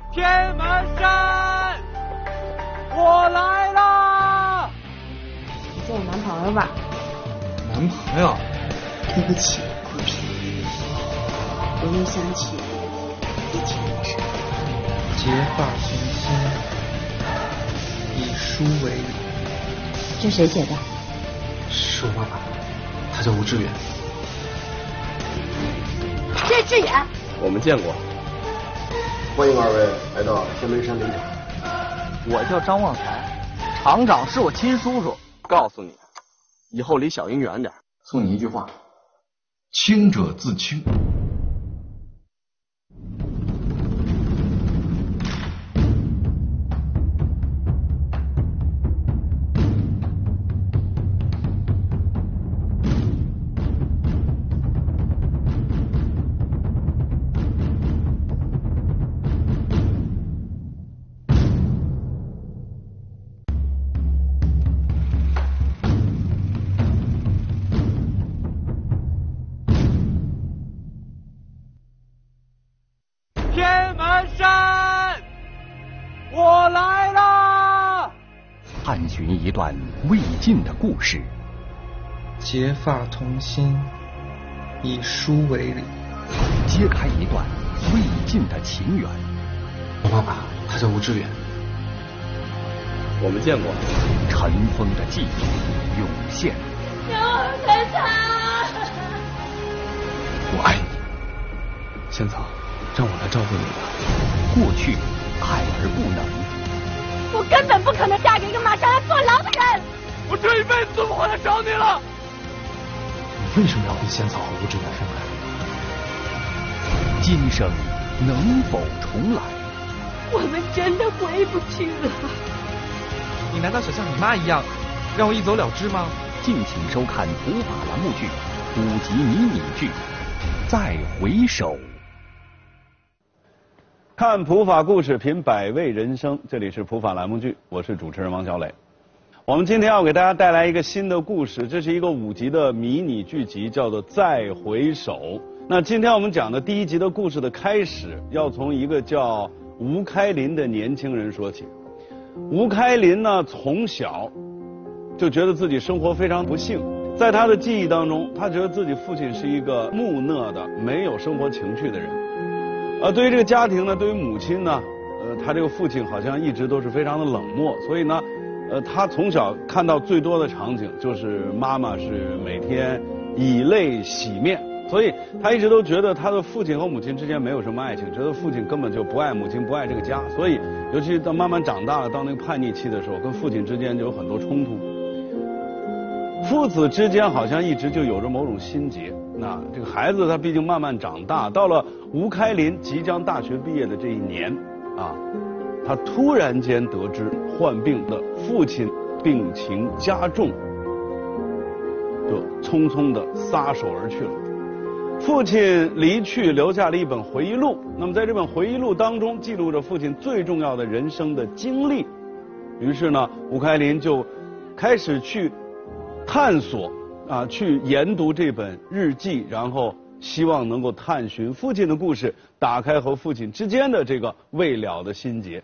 天门山，我来啦！ 你做我男朋友吧。 男朋友？ 对不起，顾平，我又想起以前的事。 结发同心，以书为礼。 这谁写的？ 是我爸爸，他叫吴志远。 这志远， 我们见过。 欢迎二位来到天门山林场。 我叫张旺财，厂长是我亲叔叔。告诉你，以后离小英远点。 送你一句话：清者自清。 天门山，我来啦！ 探寻一段未尽的故事。 结发同心，以书为礼。 揭开一段未尽的情缘。 我爸爸，他叫吴志远。 我们见过。 尘封的记忆涌现。 让我跟他。 我爱你，仙草，让我来照顾你吧。 过去爱而不能。 我根本不可能嫁给一个马上要坐牢的人。 我这一辈子都不会来找你了。 你为什么要跟仙草和吴志远分开？ 今生能否重来？ 我们真的回不去了。 你难道想像你妈一样，让我一走了之吗？ 敬请收看普法栏目剧5集迷你剧《再回首》。 看普法故事，品百味人生。这里是普法栏目剧，我是主持人王小磊。我们今天要给大家带来一个新的故事，这是一个5集的迷你剧集，叫做《再回首》。那今天我们讲的第1集的故事的开始，要从一个叫吴开林的年轻人说起。吴开林呢，从小就觉得自己生活非常不幸，在他的记忆当中，他觉得自己父亲是一个木讷的、没有生活情趣的人。对于这个家庭呢，对于母亲呢，他这个父亲好像一直都是非常的冷漠，所以呢，他从小看到最多的场景就是妈妈是每天以泪洗面，所以他一直都觉得他的父亲和母亲之间没有什么爱情，觉得父亲根本就不爱母亲，不爱这个家，所以尤其到慢慢长大了，到那个叛逆期的时候，跟父亲之间就有很多冲突。父子之间好像一直就有着某种心结。那这个孩子他毕竟慢慢长大，到了吴开林即将大学毕业的这一年啊，他突然间得知患病的父亲病情加重，就匆匆的撒手而去了。父亲离去，留下了一本回忆录。那么在这本回忆录当中，记录着父亲最重要的人生的经历。于是呢，吴开林就开始去探索去研读这本日记，然后希望能够探寻父亲的故事，打开和父亲之间的这个未了的心结。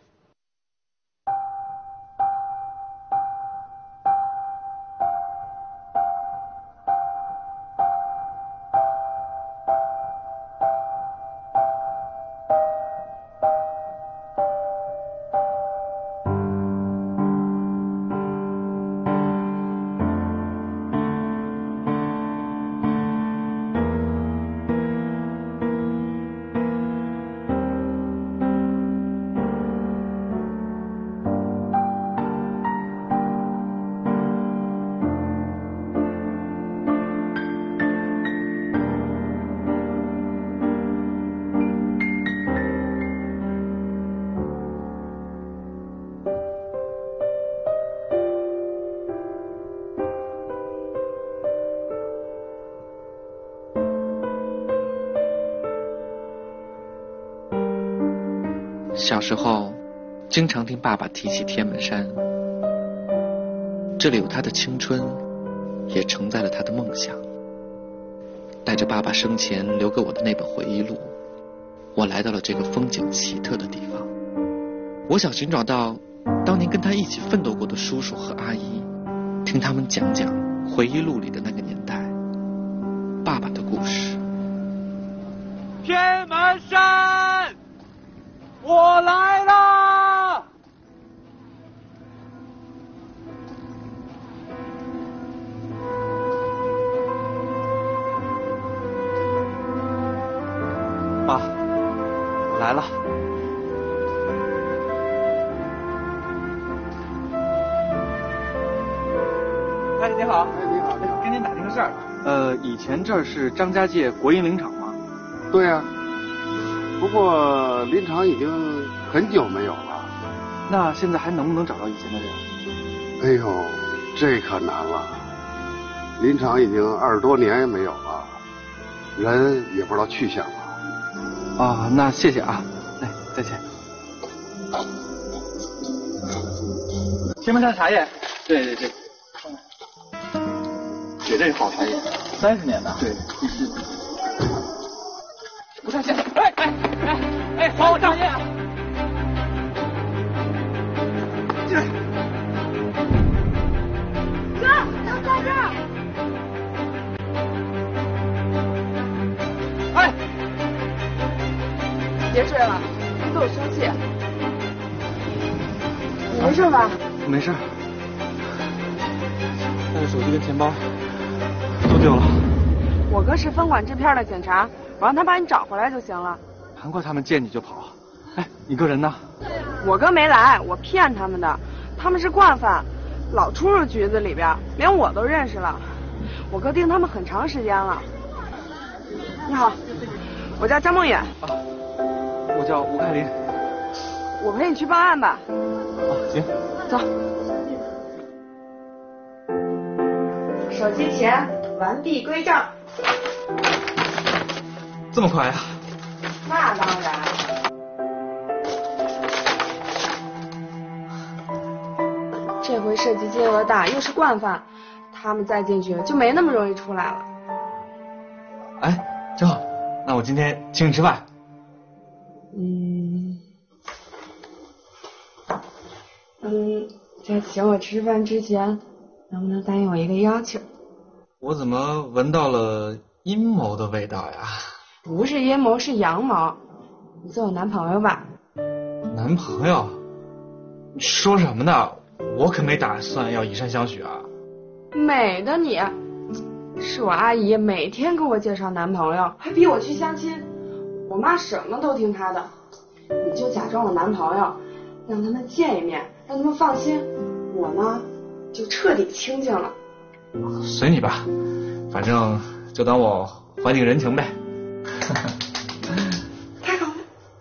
小时候经常听爸爸提起天门山，这里有他的青春，也承载了他的梦想。带着爸爸生前留给我的那本回忆录，我来到了这个风景奇特的地方。 我想寻找到当年跟他一起奋斗过的叔叔和阿姨，听他们讲讲回忆录里的那个年代，爸爸的故事。 天门山，我来啦！爸，我来了。哎，你好。 哎，你好，你好。 跟您打听个事儿。以前这儿是张家界国营林场吗？ 对呀、不过林场已经很久没有了。 那现在还能不能找到以前的人？ 哎呦，这可难了。林场已经20多年没有了，人也不知道去向了。 啊，那谢谢啊。哎，再见。天门山茶叶。对。这是好茶叶，30年的。对，不上线。哎，还我茶叶！进来。 哥，都在这儿。 哎， 别追了，对我生气。你没事吧？ 没事。但是手机跟钱包都丢了。 我哥是分管制片的警察，我让他把你找回来就行了。 难怪他们见你就跑。哎，你哥人呢？ 我哥没来，我骗他们的。他们是惯犯，老出入局子里边，连我都认识了。我哥盯他们很长时间了。你好，我叫张梦远。 啊，我叫吴开林。 我陪你去报案吧。 行， 走。手机钱完璧归赵。 这么快呀？ 那当然。这回涉及金额大，又是惯犯，他们再进去就没那么容易出来了。 哎，正好，那我今天请你吃饭。 在请我吃饭之前，能不能答应我一个要求？ 我怎么闻到了阴谋的味道呀？ 不是阴谋，是阳谋。你做我男朋友吧。 男朋友？你说什么呢？我可没打算要以身相许啊。 美的你，是我阿姨每天给我介绍男朋友，还逼我去相亲。我妈什么都听她的。你就假装我男朋友，让他们见一面，让他们放心。我呢，就彻底清静了。 随你吧，反正就当我还你个人情呗。 太好了。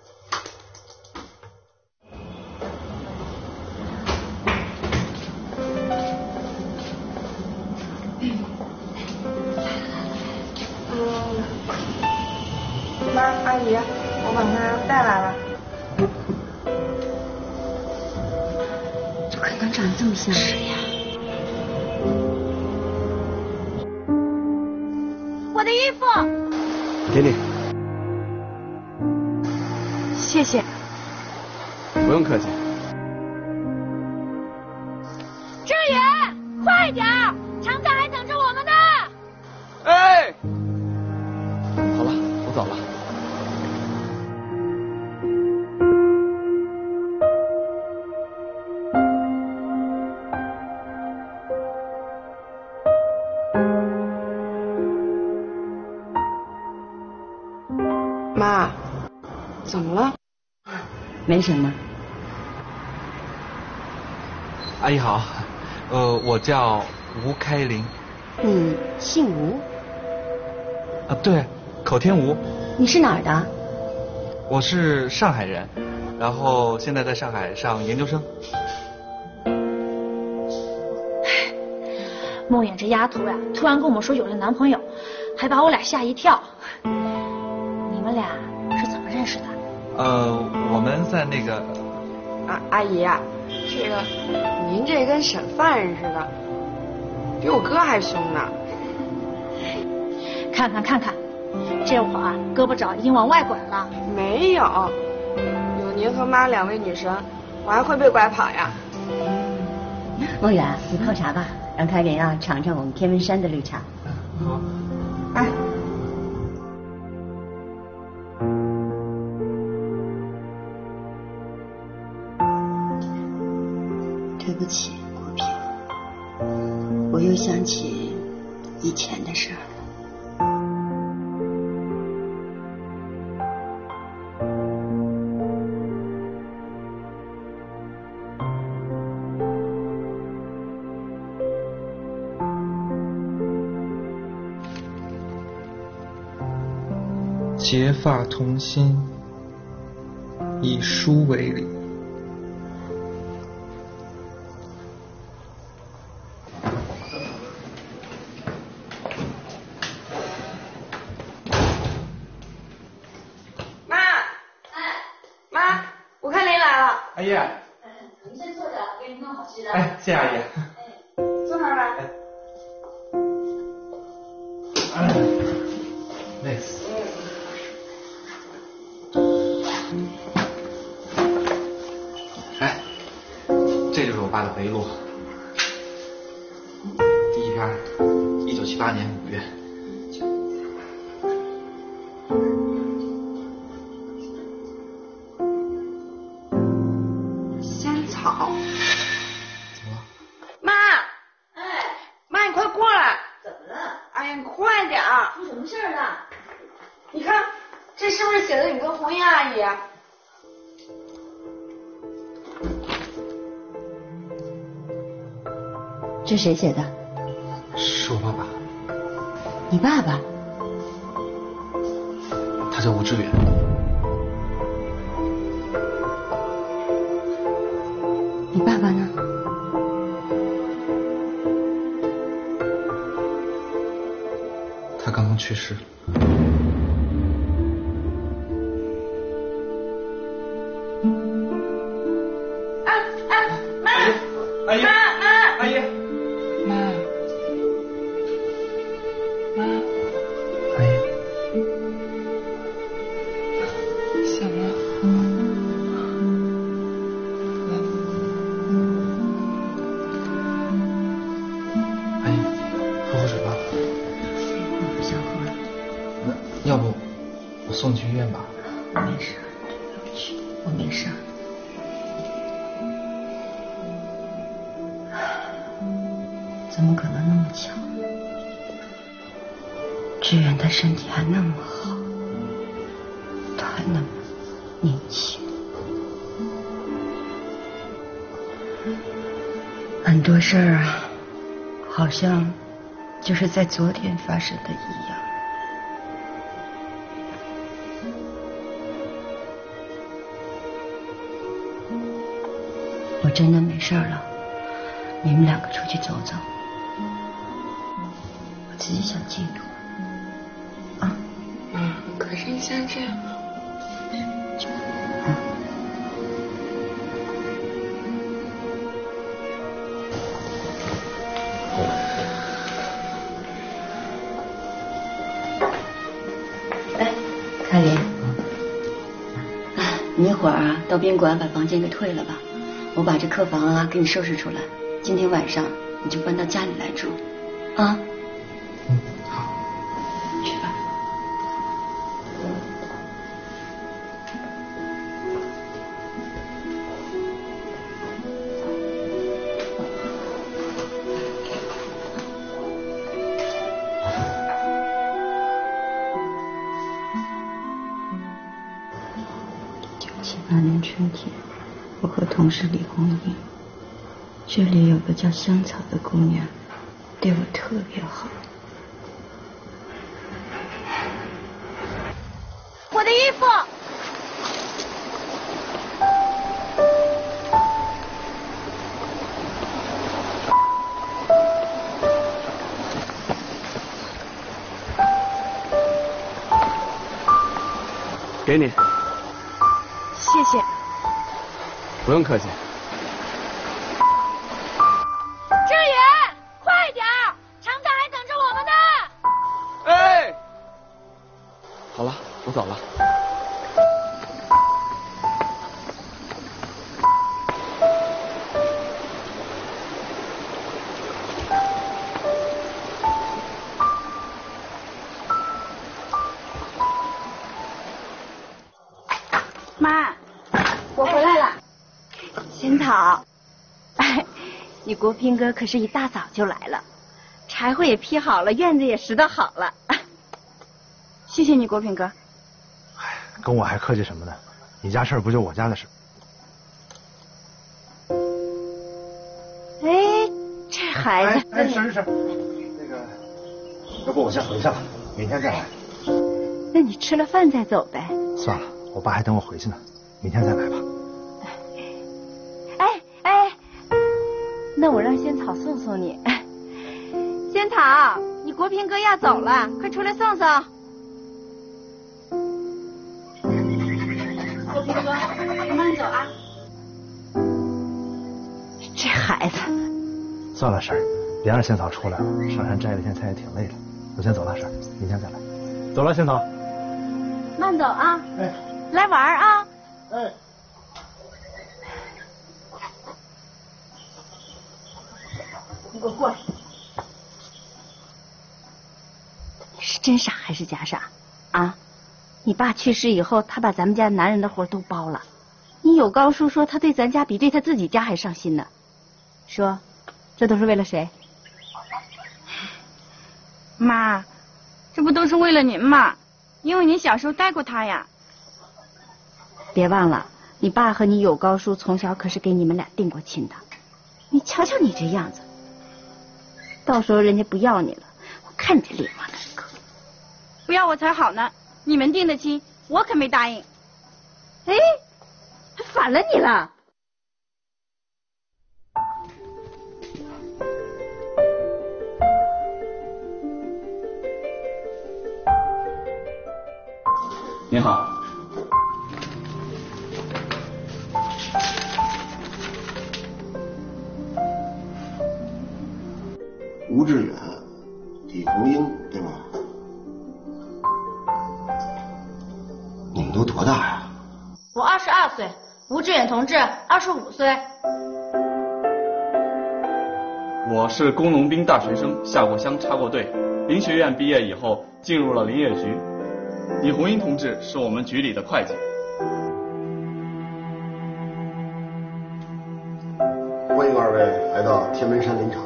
妈，阿姨，我把他带来了。 怎么可能长得这么像？是呀。 我的衣服。 给你。 谢谢。 不用客气。 志远，快点儿，厂长还等着我们呢。 哎， 好了，我走了。 妈，怎么了？ 没什么。 阿姨好，我叫吴开林。 你姓吴？ 啊，对，口天吴。 你是哪儿的？ 我是上海人，然后现在在上海上研究生。 梦魇这丫头呀，突然跟我们说有了男朋友，还把我俩吓一跳。你们俩是怎么认识的？ 我们在那个…… 阿姨呀，这个您这跟审犯人似的，比我哥还凶呢。 看看，这会儿胳膊肘已经往外拐了。 没有，有您和妈2位女神， 我还会被拐跑呀。 梦远，你泡茶吧，让开莲啊尝尝我们天文山的绿茶。 好。 哎。对不起，国平，我又想起以前的事儿了。 结发同心，以书为礼。 妈，妈，我看您来了。 阿姨， 您先坐着，给你弄好吃的。 哎，谢谢阿姨。 坐那儿吧。 累死。哎，这就是我爸的回忆录，第一篇，1978年5月。 仙草。 怎么了？ 妈，妈，你快过来！ 怎么了？ 哎呀，你快点儿！ 出什么事儿了？ 你看，这是不是写的你跟红英阿姨？ 这谁写的？ 是我爸爸， 你爸爸？ 他叫吴志远。 你爸爸呢？ 他刚刚去世了。 妈， 阿姨， 妈， 阿姨， 妈， 阿姨， 醒了。 阿姨，喝口水吧。 我不想喝了。 那要不我送你去医院吧？ 没事，我没事。怎么可能那么巧？志远他身体还那么好，他还那么年轻，很多事儿啊，好像就是在昨天发生的一样。我真的没事了，你们两个出去走走。我自己想净土啊。 可是你现在这样。 哎，开林，你一会儿啊到宾馆把房间给退了吧，我把这客房啊给你收拾出来，今天晚上你就搬到家里来住，啊。 好。 去吧。1978年春天，我和同事李红英，这里有个叫香草的姑娘，对我特别好。 我的衣服。 给你。 谢谢。 不用客气。 志远，快点儿，厂长还等着我们呢。 哎，好了，我走了。 仙草，哎，你国平哥可是一大早就来了，柴火也劈好了，院子也拾掇好了。谢谢你，国平哥。 哎，跟我还客气什么呢？你家事儿不就我家的事。 哎，这孩子。 哎，是。那个，要不我先回去了，明天再来。 那你吃了饭再走呗。 算了，我爸还等我回去呢，明天再来吧。 哎，那我让仙草送送你。仙草，你国平哥要走了，快出来送送。国平哥，你慢走啊。这孩子。 算了，婶儿，别让仙草出来了，上山摘了天菜也挺累的。我先走了，婶儿，明天再来。走了，仙草。 慢走啊。 哎。 来玩啊。 哎。 你给我过来。是真傻还是假傻啊？你爸去世以后，他把咱们家男人的活都包了。你有高叔说他对咱家比对他自己家还上心呢。说，这都是为了谁？ 妈，这不都是为了您吗？因为您小时候带过他呀。 别忘了，你爸和你有高叔从小可是给你们俩定过亲的。你瞧瞧你这样子，到时候人家不要你了，我看你这脸往哪搁？ 不要我才好呢！你们定的亲，我可没答应。 哎，还反了你了！ 您好。 吴志远、李红英，对吧？你们都多大呀？ 我22岁，吴志远同志25岁。 我是工农兵大学生，下过乡，插过队。林学院毕业以后，进入了林业局。李红英同志是我们局里的会计。 欢迎二位来到天门山林场。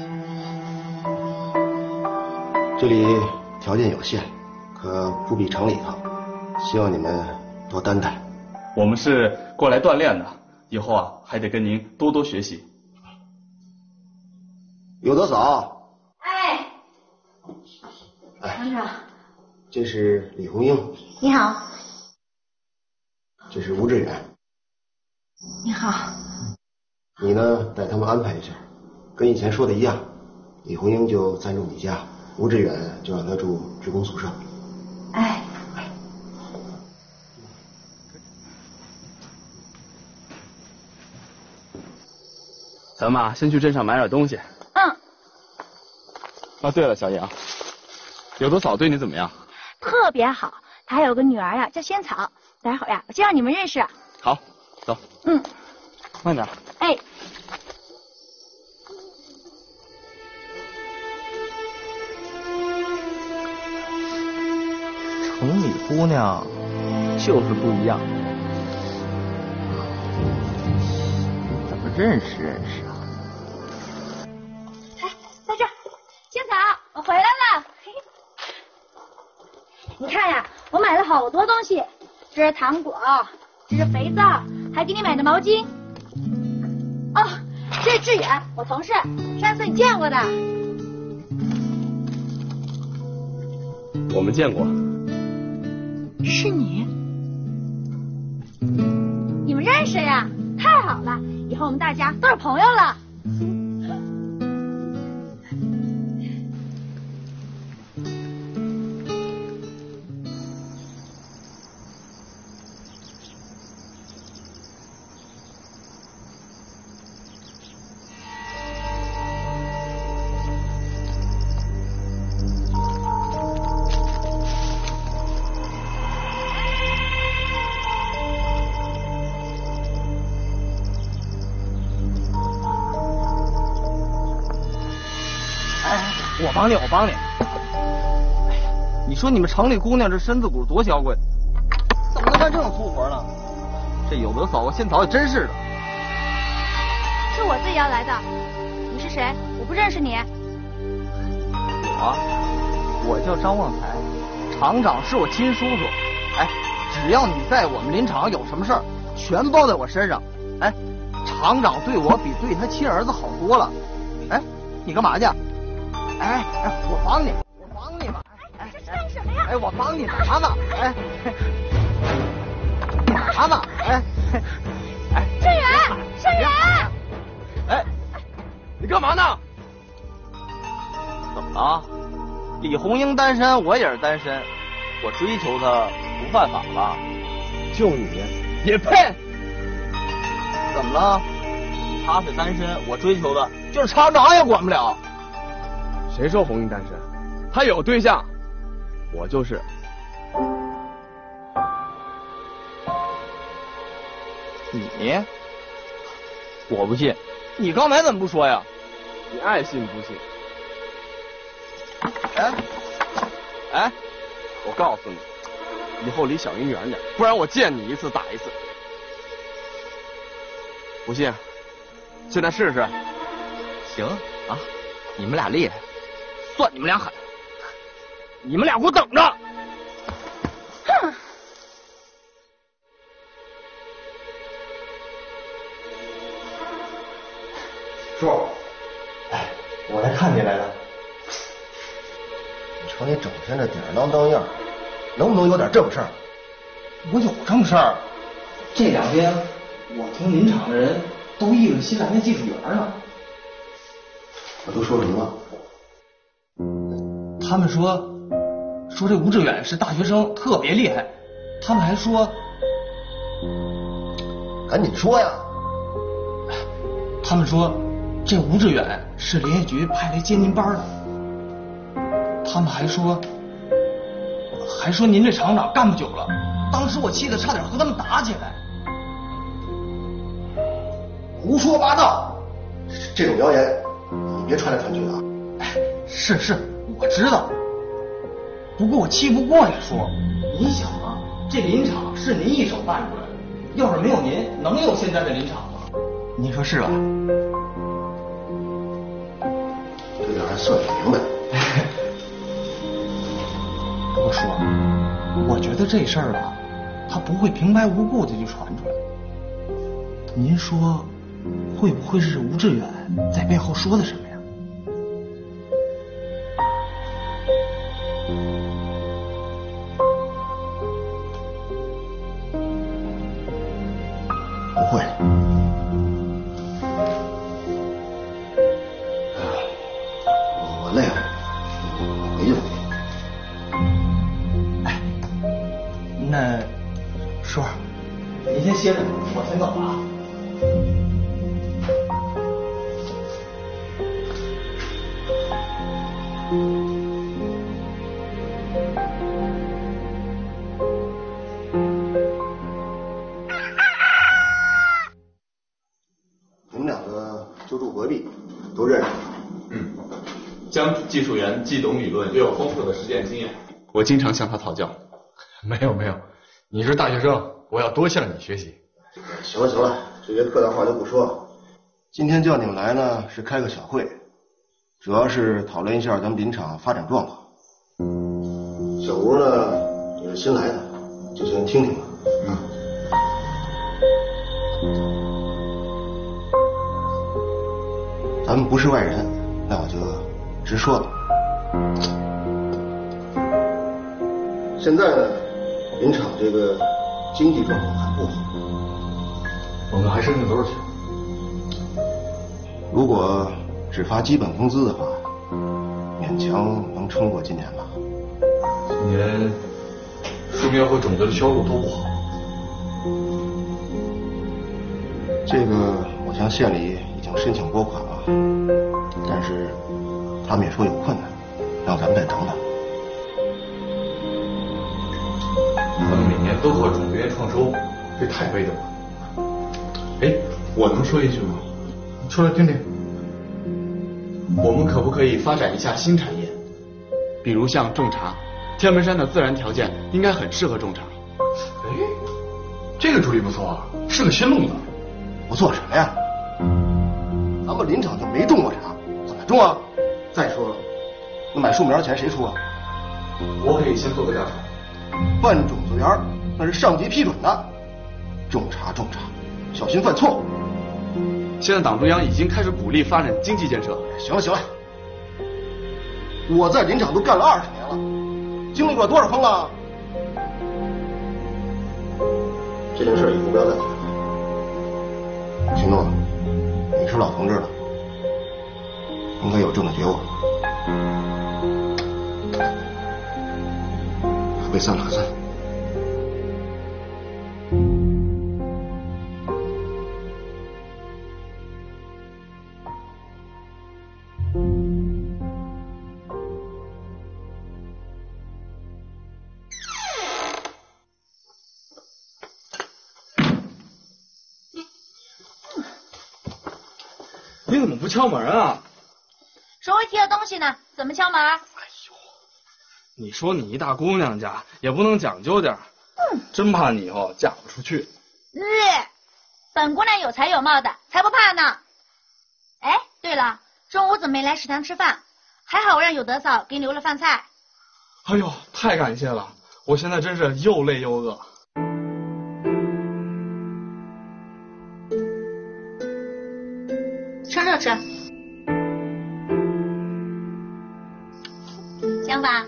这里条件有限，可不比城里头，希望你们多担待。 我们是过来锻炼的，以后啊还得跟您多多学习。 有德嫂。 哎，团长。 这是李红英。 你好。 这是吴志远。 你好。 你呢，带他们安排一下，跟以前说的一样，李红英就暂住你家，吴志远就让他住职工宿舍。 哎。 咱们啊，先去镇上买点东西。 嗯。 啊，对了，小杨，有德嫂对你怎么样？ 特别好，她还有个女儿呀，叫仙草。待会儿呀，我介绍你们认识。 好，走。 嗯。 慢点。 哎。 城里姑娘就是不一样，怎么认识啊？ 哎，在这儿，仙草，我回来了。你看呀，我买了好多东西，这是糖果，这是肥皂，还给你买的毛巾。哦，这是志远，我同事，上次你见过的。 我们见过。 是你？你们认识呀？太好了，以后我们大家都是朋友了。 我帮你。哎呀，你说你们城里姑娘这身子骨多娇贵，怎么能干这种粗活呢？这有德嫂仙草也真是的。 是我自己要来的。你是谁？我不认识你。 我叫张旺财，厂长是我亲叔叔。哎，只要你在我们林场有什么事儿，全包在我身上。哎，厂长对我比对他亲儿子好多了。哎，你干嘛去？哎，我帮你吧。哎，这是干什么呀？哎，我帮你拿呢。哎，拿呢。哎， 盛远， 哎，你干嘛呢？怎么了？李红英单身，我也是单身，我追求她不犯法吧？ 就你也配？ 怎么了？她是单身，我追求的就是厂长也管不了。 谁说红英单身？她有对象，我就是。 你？我不信，你刚才怎么不说呀？ 你爱信不信？ 哎， 我告诉你，以后离小英远点，不然我见你一次打一次。不信，现在试试。 行啊，你们俩厉害，算你们俩狠，你们俩给我等着！ 哼！ 叔，哎，我来看你来了。你瞅你整天这吊儿郎当样，能不能有点正事儿？ 我有正事儿。这两天我听林场的人都议论新来的技术员呢。 我都说什么了？ 他们说这吴志远是大学生，特别厉害。他们还说， 赶紧说呀！ 他们说这吴志远是林业局派来接您班的。他们还说您这厂长干不久了。当时我气得差点和他们打起来。 胡说八道！这种谣言你别传来传去的啊！ 是，我知道。不过我气不过呀，叔。你想啊，这林场是您一手办出来的，要是没有您，能有现在的林场吗？你说是吧？ 这点还算明白。 不过叔，我觉得这事儿吧，他不会平白无故的就传出来。您说，会不会是吴志远在背后说的什么呀？ 不会。我累了，我回去吧。 哎，那叔，您先歇着，我先走了啊。 你们两个就住隔壁，都认识。 江技术员既懂理论，又有丰富的实践经验，我经常向他讨教。 没有，你是大学生，我要多向你学习。 行了，这些客套话就不说了。今天叫你们来呢，是开个小会，主要是讨论一下咱们林场发展状况。小吴呢也是新来的，就先听听吧。咱们不是外人，那我就直说了。现在呢，林场这个经济状况还不好， 我们还是硬头去。 如果只发基本工资的话，勉强能撑过今年吧。 今年树苗和种子的销路都不好。 这个我向县里已经申请拨款了，但是他们也说有困难，让咱们再等等。 咱们每年都靠种子园创收，这太被动了。哎，我能说一句吗？你说来听听。 我们可不可以发展一下新产业？比如像种茶，天门山的自然条件应该很适合种茶。 哎，这个主意不错啊，是个新路子。 不做什么呀？ 咱们林场就没种过茶，怎么种啊？再说了，那买树苗钱谁出啊？ 我可以先做个调查。 办种子园那是上级批准的，种茶，小心犯错。 现在党中央已经开始鼓励发展经济建设。 行了，我在林场都干了20年了，经历过多少风浪？这件事以后不要再提了。秦诺，你是老同志了，应该有这种觉悟。被散了可散。 你怎么不敲门啊？ 手里提着东西呢，怎么敲门？ 你说你一大姑娘家也不能讲究点儿，真怕你以后嫁不出去。 本姑娘有才有貌的，才不怕呢。哎，对了，中午怎么没来食堂吃饭？还好我让有德嫂给你留了饭菜。 哎呦，太感谢了，我现在真是又累又饿。 趁热吃。香吧？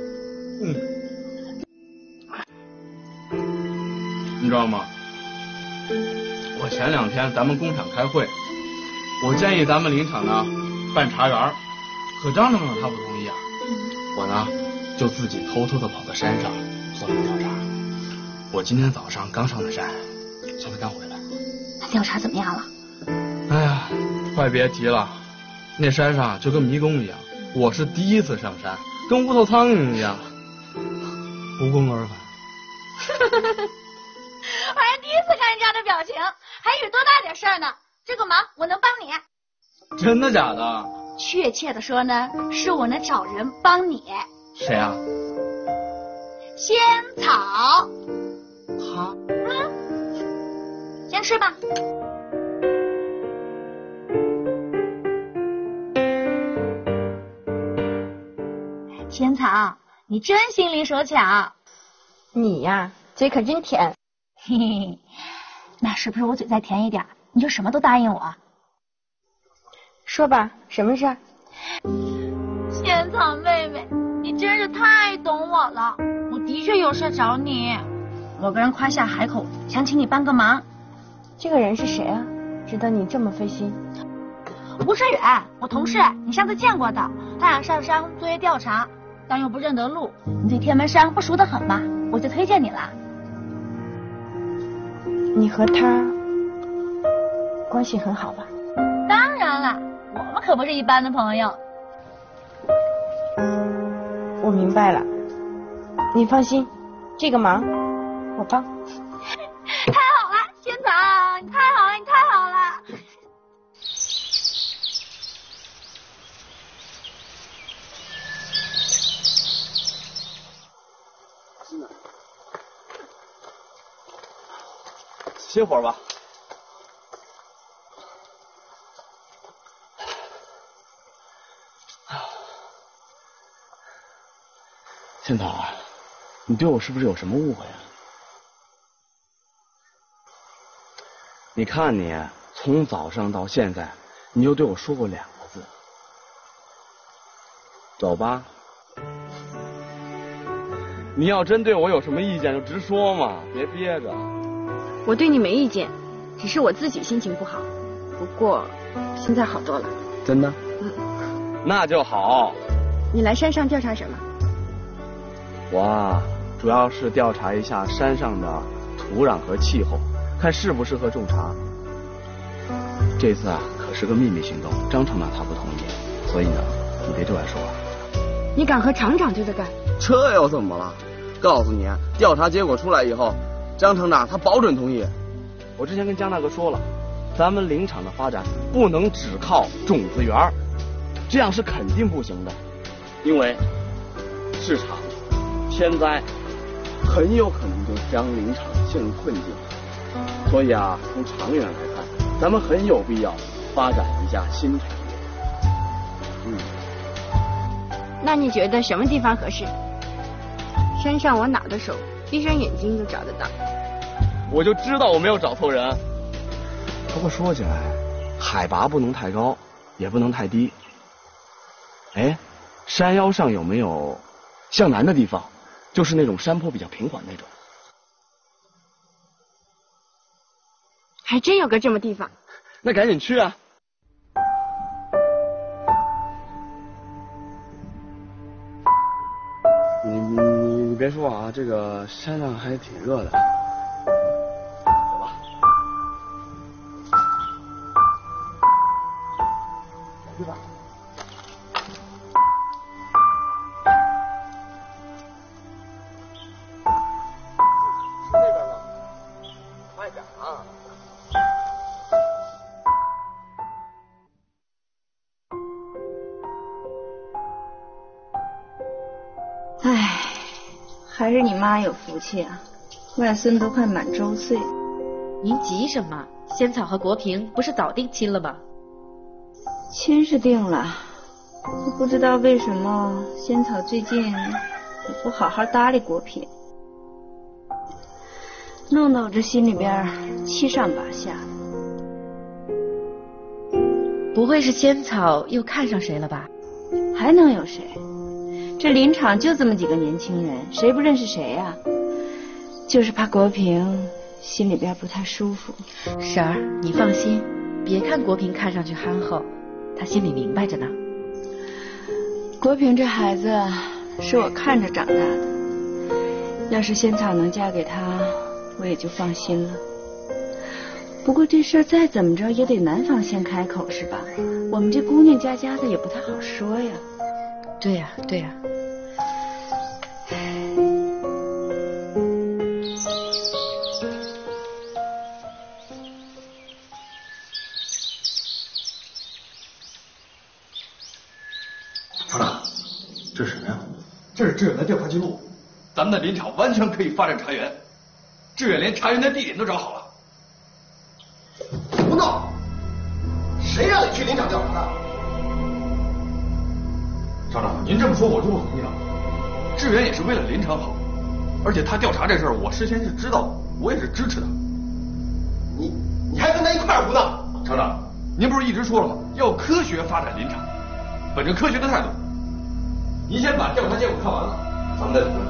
你知道吗？我前2天咱们工厂开会，我建议咱们林场呢办茶园，可张厂长他不同意啊。我呢就自己偷偷的跑到山上做了调查。我今天早上刚上的山，现在刚回来。 那调查怎么样了？ 哎呀，快别提了，那山上就跟迷宫一样，我是第一次上山，跟无头苍蝇一样，无功而返。 我还第一次看见这样的表情，还以为多大点事儿呢。这个忙我能帮你。 真的假的？ 确切的说呢，是我能找人帮你。 谁啊？ 仙草。 他？ 先吃吧。仙草，你真心灵手巧。 你呀，嘴可真甜。 嘿嘿，那是不是我嘴再甜一点，你就什么都答应我？ 说吧，什么事儿？ 仙草妹妹，你真是太懂我了。我的确有事找你，我跟人夸下海口，想请你帮个忙。 这个人是谁啊？值得你这么费心？ 吴志远，我同事，你上次见过的。他想上山作业调查，但又不认得路，你对天门山不熟得很嘛，我就推荐你了。 你和他关系很好吧？ 当然了，我们可不是一般的朋友。 我明白了，你放心，这个忙我帮。 太好了，仙草，你太好了，你太好了。 歇会儿吧。 仙草，你对我是不是有什么误会啊？你看你从早上到现在，你就对我说过2个字。走吧。你要真对我有什么意见就直说嘛，别憋着。 我对你没意见，只是我自己心情不好。不过现在好多了。 真的？那就好。 你来山上调查什么？ 我主要是调查一下山上的土壤和气候，看适不适合种茶。这次可是个秘密行动，张厂长他不同意，所以呢，你别对外说。 你敢和厂长对着干？ 这又怎么了？告诉你，调查结果出来以后，张厂长他保准同意。我之前跟江大哥说了，咱们林场的发展不能只靠种子园，这样是肯定不行的，因为市场、天灾很有可能就将林场陷入困境。所以从长远来看，咱们很有必要发展一家新产业。 那你觉得什么地方合适？山上我哪的手，闭上眼睛就找得到。 我就知道我没有找错人。不过说起来，海拔不能太高，也不能太低。哎，山腰上有没有向南的地方？就是那种山坡比较平缓那种。 还真有个这么地方。 那赶紧去啊！你别说啊，这个山上还挺热的。走吧。去吧。那边呢？快点啊！ 唉，还是你妈有福气啊，外孙都快满周岁了。 您急什么？仙草和国平不是早定亲了吗？ 亲是定了，可不知道为什么仙草最近也不好好搭理国平，弄得我这心里边七上八下的。 不会是仙草又看上谁了吧？ 还能有谁？这林场就这么几个年轻人，谁不认识谁呀？就是怕国平心里边不太舒服。 婶儿，你放心，别看国平看上去憨厚，他心里明白着呢。 国平这孩子是我看着长大的，要是仙草能嫁给他，我也就放心了。不过这事儿再怎么着也得男方先开口是吧？我们这姑娘家家的也不太好说呀。 对呀，对呀。 厂长，这是什么呀？ 这是志远的调查记录，咱们的林场完全可以发展茶园，志远连茶园的地点都找好了。 胡闹！谁让你去林场调查的？ 厂长，您这么说我就不同意了。志远也是为了林场好，而且他调查这事儿，我事先是知道的，我也是支持的。 你还跟他一块儿胡闹？ 厂长，您不是一直说了吗？要科学发展林场，本着科学的态度。您先把调查结果看完了，咱们再讨论。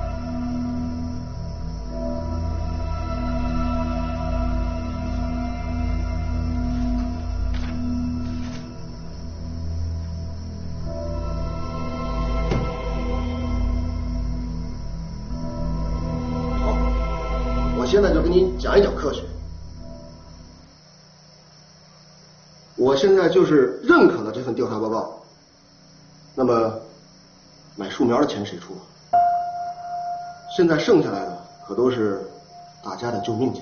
我现在就跟你讲一讲科学。我现在就是认可了这份调查报告，那么买树苗的钱谁出？现在剩下来的可都是大家的救命钱。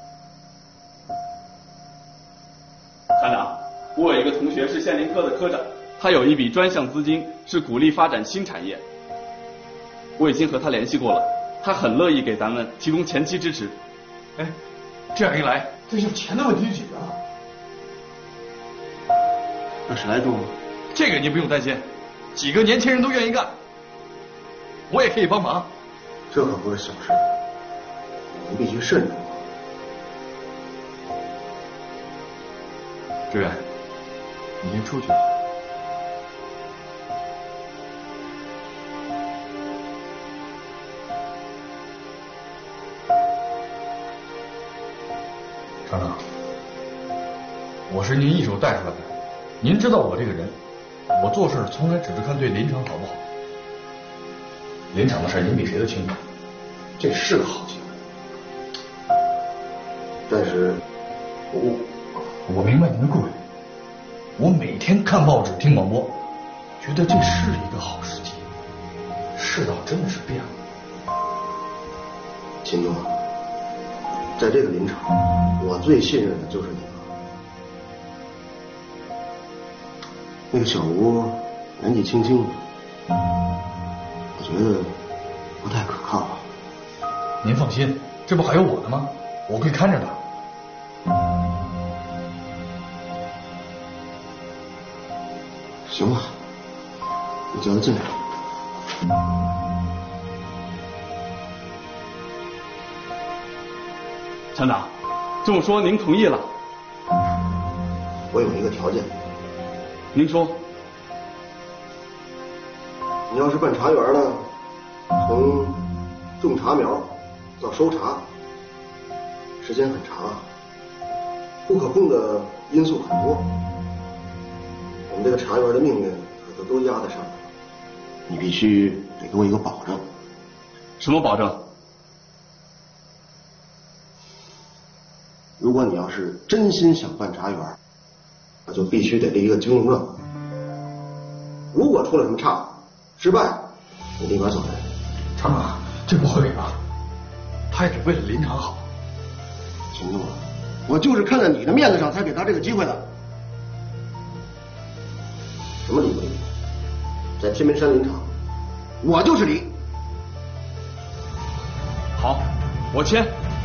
团长，我有一个同学是县林科的科长，他有一笔专项资金是鼓励发展新产业，我已经和他联系过了，他很乐意给咱们提供前期支持。 哎，这样一来，这就钱的问题就解决了。 那谁来种呢？ 这个你不用担心，几个年轻人都愿意干，我也可以帮忙。 这可不是小事，你必须慎重。 志远，你先出去吧。厂长，我是您一手带出来的，您知道我这个人，我做事从来只是看对林场好不好。林场的事您比谁都清楚，这是个好机会。 但是， 我明白您的顾虑。我每天看报纸、听广播，觉得这是一个好时机。世道真的是变了。 秦东，在这个林场，我最信任的就是你了。那个小吴年纪轻轻的，我觉得不太可靠。 您放心，这不还有我呢吗？我会看着他。 行吧，你叫他进来。 厂长，这么说您同意了？ 我有一个条件。 您说。 你要是办茶园呢，从种茶苗到收茶，时间很长啊，不可控的因素很多，我们这个茶园的命运可都压在上面。你必须得给我一个保证。 什么保证？ 如果你要是真心想办茶园，那就必须得立一个经营证。如果出了什么岔，失败，你立马走人。 厂长，这不合理吧？他也是为了林场好。 行动了，我就是看在你的面子上才给他这个机会的。什么理不理？在天门山林场，我就是理。 好，我签。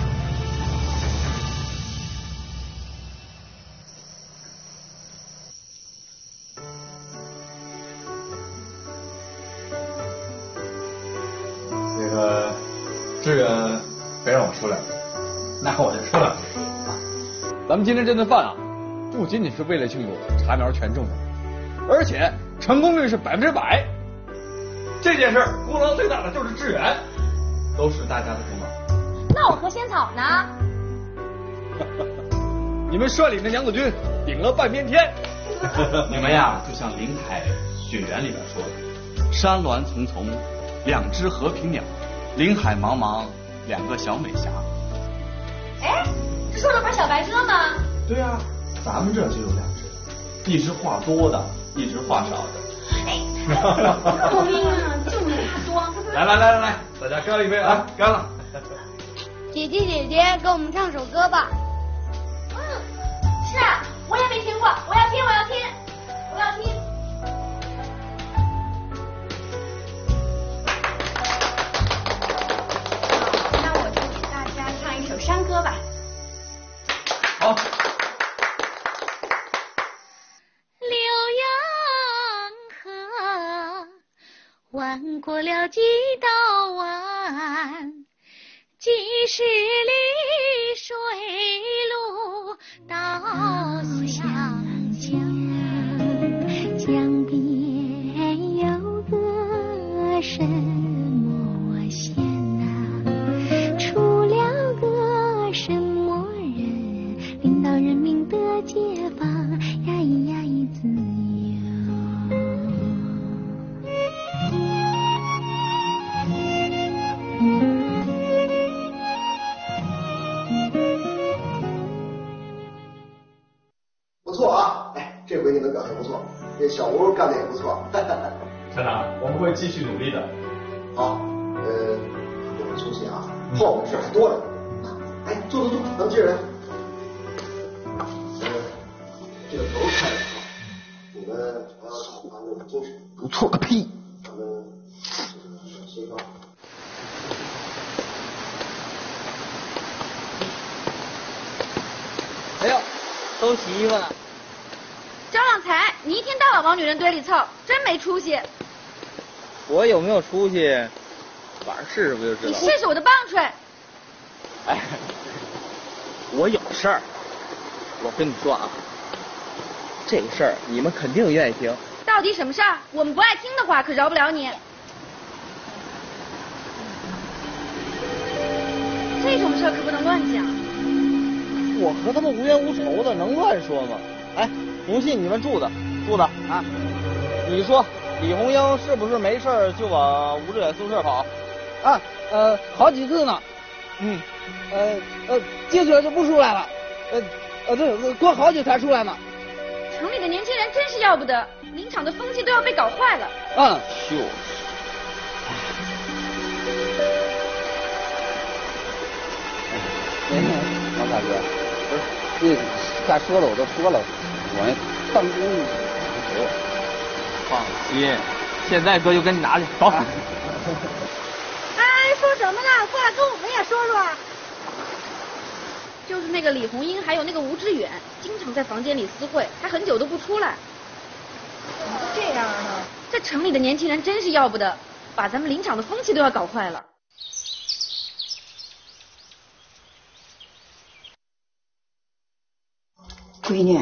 这个别让我说两句，那我就说两句。 咱们今天这顿饭啊，不仅仅是为了庆祝茶苗全种上，而且成功率是100%。这件事功劳最大的就是志远，都是大家的功劳。 那我和仙草呢？ 你们率领着娘子军顶了半边天。 你们呀，就像林海雪原里边说的，山峦丛丛，两只和平鸟。林海茫茫，两个小美侠。 哎，这说的不是小白鸽吗？ 对啊，咱们这就有2只，一只话多的，一只话少的。 哎，救命啊！就你话多。 来，大家干一杯啊！干了。 姐姐，给我们唱首歌吧。 是啊，我也没听过，我要听。山歌吧。 好。 浏阳河，弯过了几道弯，几十里水路到湘江，江边有个什么县呐？出了个什么人，领导人民的解放，呀咿呀咿自不错啊，哎，这回你们表现不错，这小吴干的也不错。 团长，我们会继续努力的。 好，别会出息啊，后面的事还多着呢。哎，坐，咱们接着来。这个头开的好，你们还要常常的精神。不错个屁！咱们协调。 哎呦，都洗衣服了。 张旺财，你一天到晚往女人堆里凑，真没出息。 我有没有出息，晚上试试不就知道了？ 你试试我的棒槌。 哎，我有事儿。我跟你说啊，这个事儿你们肯定愿意听。 到底什么事儿？我们不爱听的话，可饶不了你。这种事儿可不能乱讲。 我和他们无冤无仇的，能乱说吗？哎，不信你们柱子啊，你说李红英是不是没事就往吴志远宿舍跑？ 啊，好几次呢。进去了就不出来了。对，过好久才出来呢。 城里的年轻人真是要不得，林场的风气都要被搞坏了。 就是。 王大哥，不是，该说的我都说了，我当兵放心，现在哥就跟你拿去，走。 哎，说什么呢？过来跟我们也说说。 就是那个李红英，还有那个吴志远，经常在房间里私会，还很久都不出来。 这样呢？这城里的年轻人真是要不得，把咱们林场的风气都要搞坏了。 闺女，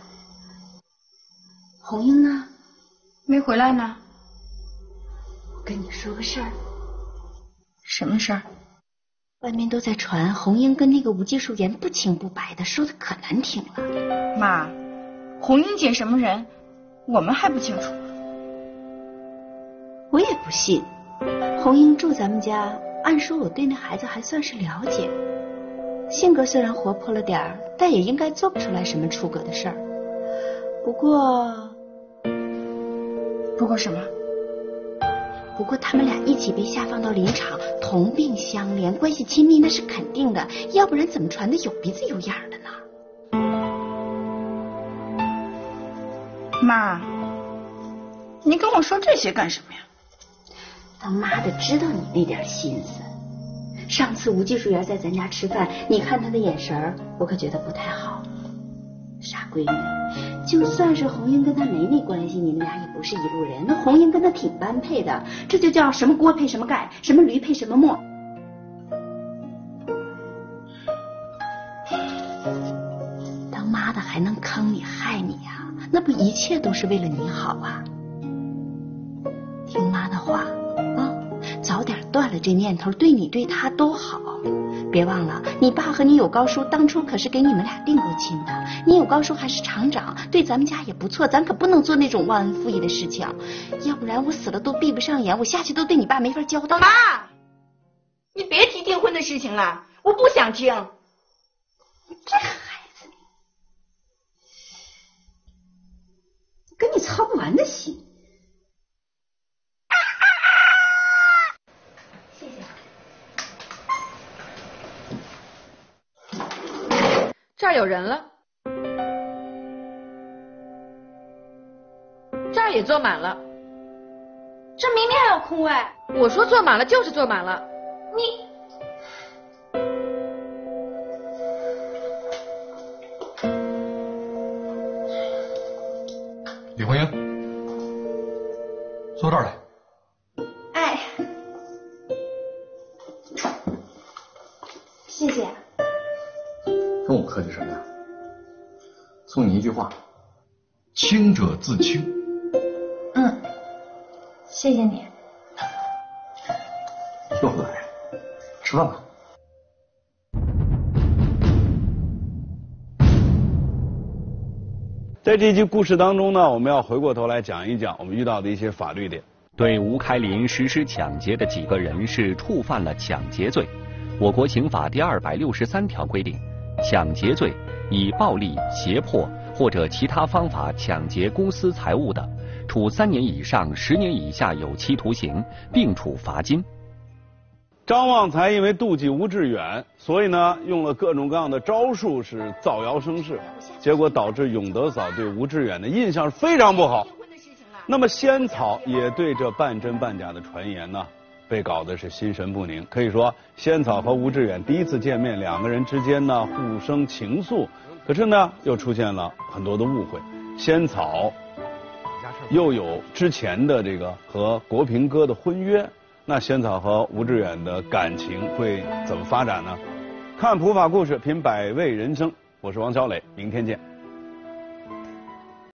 红英呢？ 没回来呢。 我跟你说个事儿。 什么事儿？ 外面都在传红英跟那个吴技术员不清不白的，说的可难听了。 妈，红英姐什么人，我们还不清楚。 我也不信。红英住咱们家，按说我对那孩子还算是了解，性格虽然活泼了点儿，但也应该做不出来什么出格的事儿。不过什么？不过他们俩一起被下放到林场，同病相怜，关系亲密那是肯定的，要不然怎么传的有鼻子有眼的呢？ 妈，你跟我说这些干什么呀？ 当妈的知道你那点心思。上次吴技术员在咱家吃饭，你看他的眼神我可觉得不太好。傻闺女，就算是红英跟他没那关系，你们俩也不是一路人。那红英跟他挺般配的，这就叫什么锅配什么盖，什么驴配什么磨。当妈的还能坑你害你啊？那不一切都是为了你好啊？听妈的话啊，早点断了这念头，对你对他都好。别忘了，你爸和你有高叔当初可是给你们俩定过亲的。你有高叔还是厂长，对咱们家也不错，咱可不能做那种忘恩负义的事情，要不然我死了都闭不上眼，我下去都对你爸没法交代。 妈，你别提订婚的事情了，我不想听。 这孩子，跟你操不完的心。 这儿有人了，这儿也坐满了， 这明明还有空位。 我说坐满了就是坐满了。 李红英，坐这儿来。 哎，谢谢。 跟我客气什么呀？送你一句话：清者自清。 谢谢你。 又来，吃饭吧。 在这集故事当中呢，我们要回过头来讲一讲我们遇到的一些法律点。 对吴开林实施抢劫的几个人是触犯了抢劫罪。我国刑法第263条规定，抢劫罪以暴力、胁迫或者其他方法抢劫公私财物的，处3年以上10年以下有期徒刑，并处罚金。 张旺财因为妒忌吴志远，所以呢用了各种各样的招数，是造谣生事，结果导致永德嫂对吴志远的印象非常不好。那么仙草也对这半真半假的传言呢，被搞得是心神不宁。可以说，仙草和吴志远第一次见面，两个人之间呢互生情愫，可是呢又出现了很多的误会。仙草又有之前的这个和国平哥的婚约，那仙草和吴志远的感情会怎么发展呢？看普法故事，品百味人生，我是王小磊，明天见。